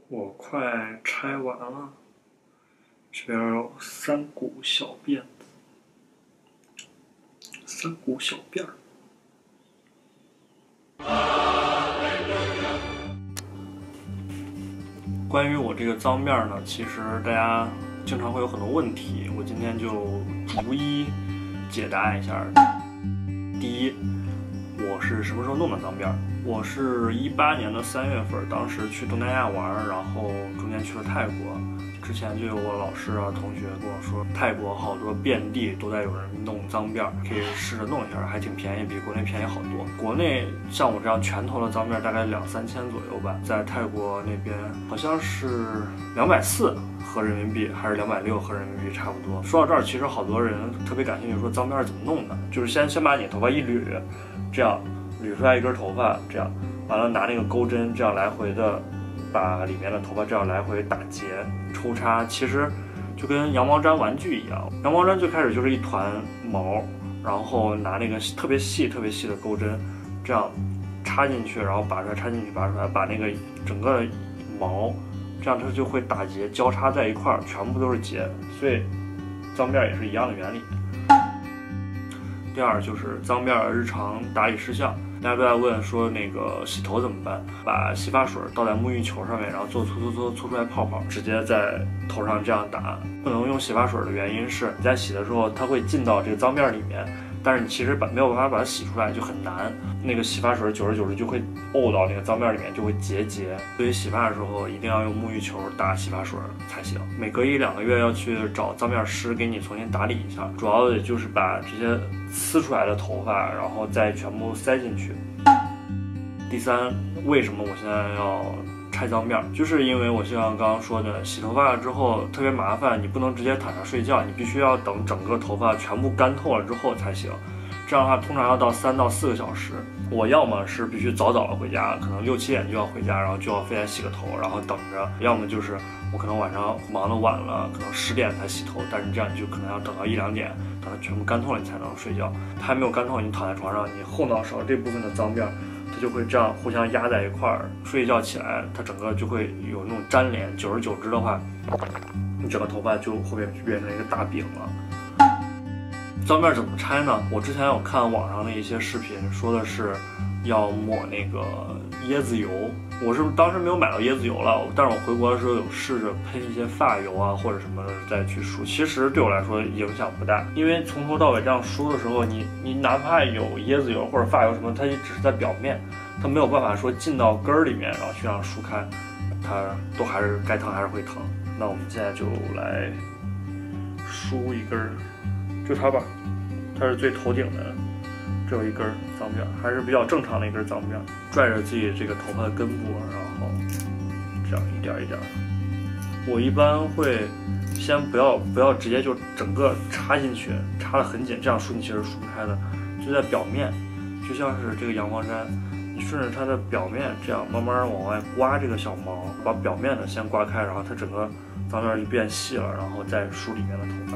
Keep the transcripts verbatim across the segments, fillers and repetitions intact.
我快拆完了，这边有三股小辫子，三股小辫儿。关于我这个脏辫呢，其实大家经常会有很多问题，我今天就逐一解答一下。第一，我是什么时候弄的脏辫？我是一八年的三月份，当时去东南亚玩，然后中间去了泰国。之前就有我老师啊、同学跟我说，泰国好多遍地都在有人弄脏辫，可以试着弄一下，还挺便宜，比国内便宜好多。国内像我这样全头的脏辫大概两三千左右吧，在泰国那边好像是两百四合人民币，还是两百六合人民币，差不多。说到这儿，其实好多人特别感兴趣，说脏辫怎么弄的，就是先先把你头发一捋，这样捋出来一根头发，这样完了拿那个钩针这样来回的把里面的头发这样来回打结抽插，其实就跟羊毛毡玩具一样。羊毛毡最开始就是一团毛，然后拿那个特别细特别细的钩针这样插进去，然后拔出来，插进去拔出来，把那个整个毛这样它就会打结交叉在一块儿，全部都是结，所以脏辫也是一样的原理。第二就是脏辫日常打理事项，大家都在问说那个洗头怎么办？把洗发水倒在沐浴球上面，然后做搓搓搓搓出来泡泡，直接在头上这样打。不能用洗发水的原因是你在洗的时候它会进到这个脏辫里面，但是你其实把没有办法把它洗出来，就很难。那个洗发水久而久之就会沤到那个脏辫里面，就会结节。所以洗发的时候一定要用沐浴球打洗发水才行。每隔一两个月要去找脏辫师给你重新打理一下，主要的就是把这些呲出来的头发，然后再全部塞进去。第三，为什么我现在要拆脏辫？就是因为我像刚刚说的，洗头发之后特别麻烦，你不能直接躺下睡觉，你必须要等整个头发全部干透了之后才行。这样的话，通常要到三到四个小时。我要么是必须早早的回家，可能六七点就要回家，然后就要非得洗个头，然后等着；要么就是我可能晚上忙得晚了，可能十点才洗头，但是这样你就可能要等到一两点，等它全部干透了你才能睡觉。它还没有干透，你躺在床上，你后脑勺这部分的脏辫，它就会这样互相压在一块儿，睡一觉起来，它整个就会有那种粘连，久而久之的话，你整个头发就后面就变成一个大饼了。脏辫怎么拆呢？我之前有看网上的一些视频，说的是要抹那个椰子油。我是当时没有买到椰子油了，但是我回国的时候有试着喷一些发油啊或者什么的再去梳。其实对我来说影响不大，因为从头到尾这样梳的时候，你你哪怕有椰子油或者发油什么，它也只是在表面，它没有办法说进到根儿里面，然后去让梳开，它都还是该疼还是会疼。那我们现在就来梳一根儿。就它吧，它是最头顶的，这有一根脏辫，还是比较正常的一根脏辫，拽着自己这个头发的根部，然后这样一点一点。我一般会先不要不要直接就整个插进去，插得很紧，这样梳你其实梳不开的，就在表面，就像是这个羊毛毡，你顺着它的表面这样慢慢往外刮这个小毛，把表面的先刮开，然后它整个脏辫就变细了，然后再梳里面的头发。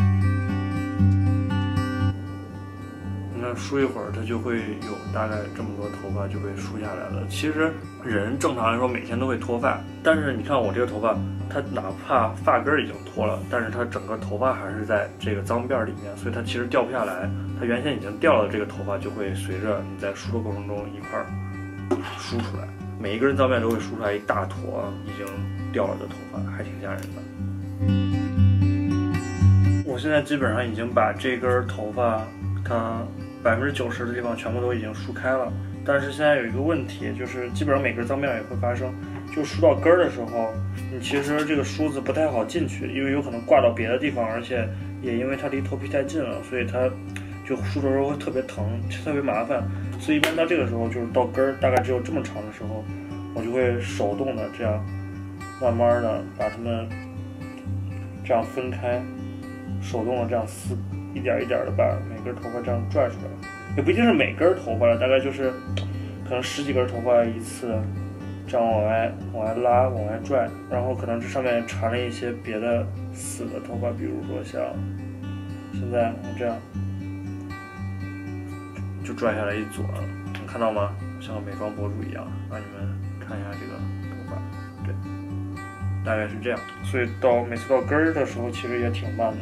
那梳一会儿，它就会有大概这么多头发就被梳下来了。其实人正常来说每天都会脱发，但是你看我这个头发，它哪怕发根已经脱了，但是它整个头发还是在这个脏辫里面，所以它其实掉不下来。它原先已经掉了的这个头发就会随着你在梳的过程中一块儿梳出来，每一根脏辫都会梳出来一大坨已经掉了的头发，还挺吓人的。我现在基本上已经把这根头发它百分之九十的地方全部都已经梳开了，但是现在有一个问题，就是基本上每根脏辫也会发生，就梳到根儿的时候，你其实这个梳子不太好进去，因为有可能挂到别的地方，而且也因为它离头皮太近了，所以它就梳的时候会特别疼，特别麻烦。所以一般到这个时候，就是到根儿大概只有这么长的时候，我就会手动的这样慢慢的把它们这样分开，手动的这样撕。一点一点的把每根头发这样拽出来，也不一定是每根头发了，大概就是可能十几根头发一次，这样往外往外拉，往外拽，然后可能这上面缠了一些别的死的头发，比如说像现在我这样就拽下来一撮，能看到吗？像个美妆博主一样，让你们看一下这个头发，对。 大概是这样。所以到每次到根儿的时候，其实也挺慢的。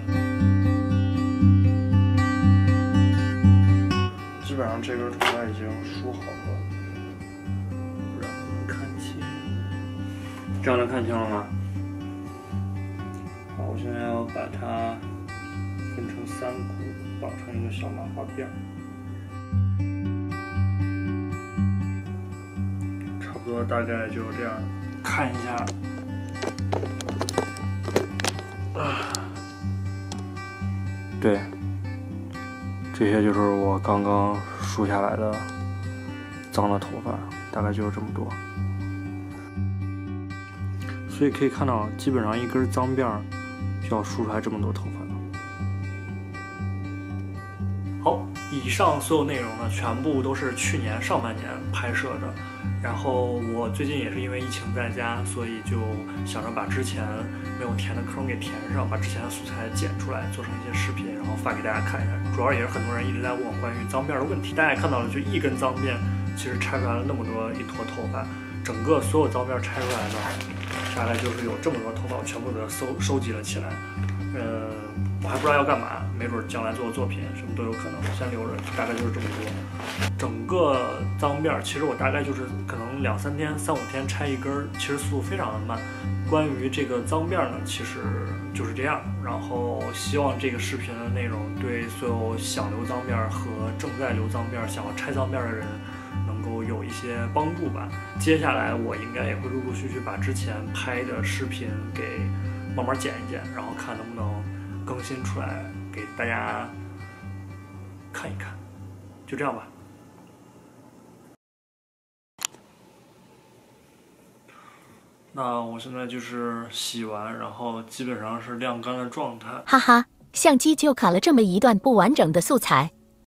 基本上这根头发已经梳好了，不知道能看清，这样能看清了吗？好，我现在要把它分成三股，绑成一个小麻花辫儿。差不多大概就这样，看一下。啊，对，这些就是我刚刚梳下来的脏的头发，大概就是这么多。所以可以看到，基本上一根脏辫儿就要梳出来这么多头发了。好，以上所有内容呢，全部都是去年上半年拍摄的。然后我最近也是因为疫情在家，所以就想着把之前没有填的坑给填上，把之前的素材剪出来，做成一些视频，然后发给大家看一下。主要也是很多人一直在问我关于脏辫的问题，大家也看到了，就一根脏辫，其实拆出来了那么多一坨头发，整个所有脏辫拆出来呢，大概就是有这么多头发，我全部都收收集了起来。呃，我还不知道要干嘛，没准将来做作品什么都有可能，先留着，大概就是这么多。整个脏辫其实我大概就是可能两三天、三五天拆一根，其实速度非常的慢。关于这个脏辫呢，其实就是这样。然后希望这个视频的内容对所有想留脏辫和正在留脏辫、想要拆脏辫的人能够有一些帮助吧。接下来我应该也会陆陆续续把之前拍的视频给慢慢剪一剪，然后看能不能更新出来给大家看一看。就这样吧。那我现在就是洗完，然后基本上是晾干的状态。 哈哈，相机就卡了这么一段不完整的素材。